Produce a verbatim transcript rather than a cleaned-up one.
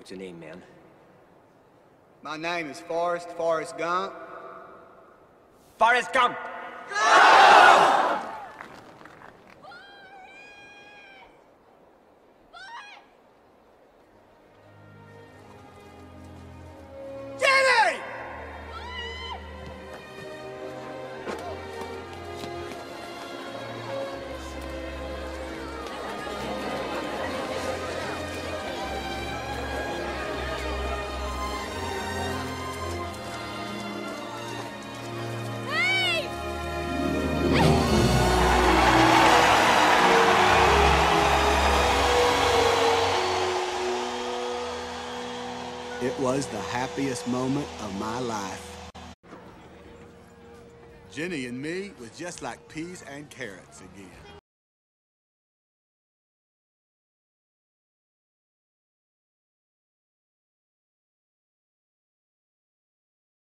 What's your name, man? My name is Forrest, Forrest Gump. Forrest Gump! Jenny! It was the happiest moment of my life. Jenny and me was just like peas and carrots again.